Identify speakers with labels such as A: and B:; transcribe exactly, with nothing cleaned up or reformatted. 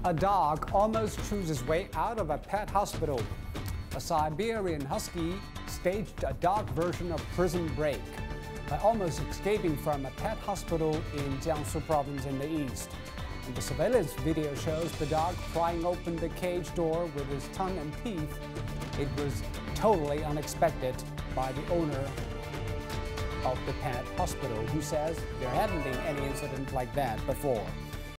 A: A dog almost chews his way out of a pet hospital. A Siberian Husky staged a dog version of Prison Break by almost escaping from a pet hospital in Jiangsu province in the east. And the surveillance video shows the dog prying open the cage door with his tongue and teeth. It was totally unexpected by the owner of the pet hospital, who says there hadn't been any incident like that before.